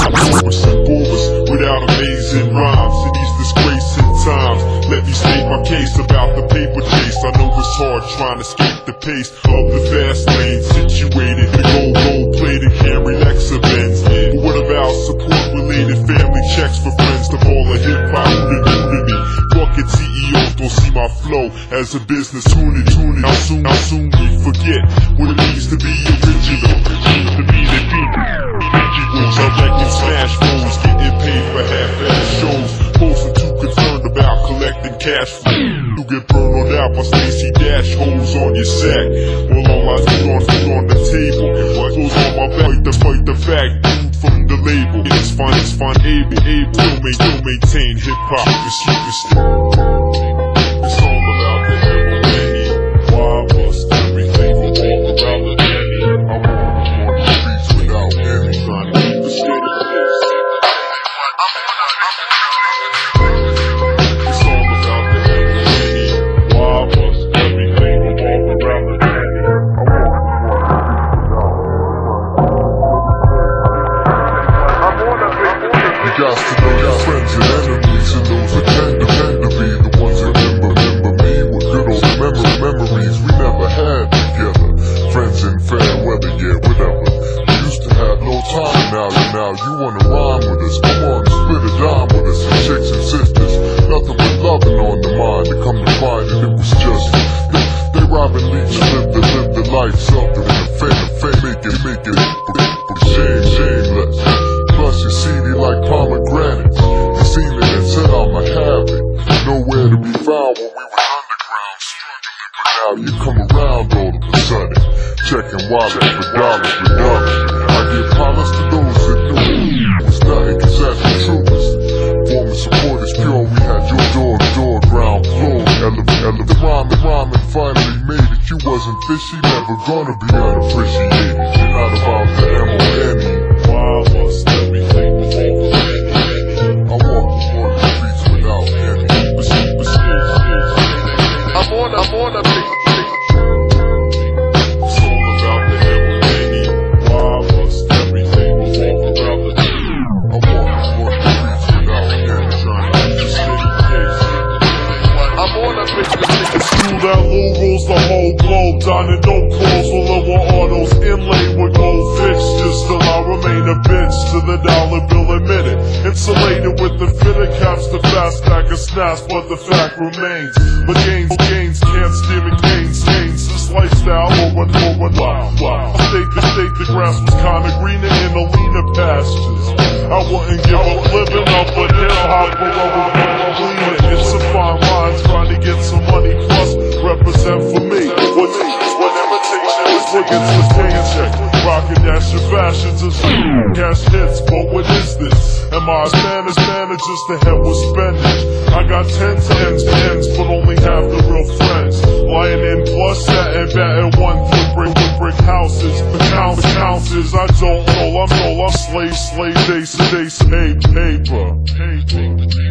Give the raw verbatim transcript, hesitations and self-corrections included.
chorus and chorus without amazing rhymes in these disgracing times. Let me state my case about the paper chase. I know it's hard trying to escape the pace of the fast lane, situated in gold, gold plated Camry Lexa Benz. But what about support related family checks for friends to call a hip hop to me? Bucket C E Os don't see my flow as a business unity. How soon, how soon we forget what it means to be original, to be the people. I reckon smash phones, getting paid for half-ass shows. Posting too concerned about collecting cash flow. You get burned out by Stacy Dash holes on your sack. Well, all I do on food on the table. Clothes on my back, fight the, fight the fact, dude from the label. It's fine, it's fine, able, able, still maintain, maintain hip-hop, you superstar. It's all about the Lamborghini. Why must everything revolve around the Danny? I want more streets without any. Trying to keep the state of this. It's all about the Lamborghini. Why must everything revolve around the Danny? I want you got to know your friends and enemies, and those that tend to, tend to be the ones that remember, remember me with good old memory, memories we never had together. Friends in fair weather, yeah, whatever. We used to have no time, now, now you wanna rhyme with us. Come on, split a dime with us, and chicks and sisters. Nothing but loving on the mind, to come to find that it was just they, they robbing leech, live the, live the life, something with the fame, the fame, make it, make it, shame, shameless. Plus you're seedy like pomegranates. You seen it and said I'ma have it. Nowhere to be found when we were underground struggling, but now you come around all of a sudden, checking wallets for dollars, for dollars. I give hollers to those that knew it was nothing, cause that's the truest. Former support is pure, we had your door to door, ground floor, elevator, elevator. The rhyming, rhyming finally made it. You wasn't fishy, never gonna be unappreciated. You're not about the M O N E. Why must everything revolve around the I walk before the streets without any. I'm on, I'm on a big, big. It's all about the Lamborghini. Why must everything revolve around the I walk before the streets without any. Trying to keep the steady pace. I'm on a big, big. It's true that low rolls the whole globe. Dining no calls for lower autos inlaid with gold fixtures. Still I remain a bitch to the dollar bill a minute. Insulated with the fitted caps, the fast stack of snaps, but the fact remains. But gains, gains can't steer me, gains, gains. This lifestyle or run, or run, wow, wow. I state the state, the grass was kinda greener in the leaner pastures. I wouldn't give up living up a hip hop, but I was cleaner. It's a fine line trying to get some money plus represent for me. What what imitation is against the paycheck. Rockin' dash your fashions and cash hits, but what is this? Am I a Spanish man or just the head with spending? I got tens, tens, tens, but only have the real friends. Lying in plus satin, batting one through brick, brick houses. The counts, ounces, I don't know, I'm no, I'm slave, slave, base, base, paper, paper.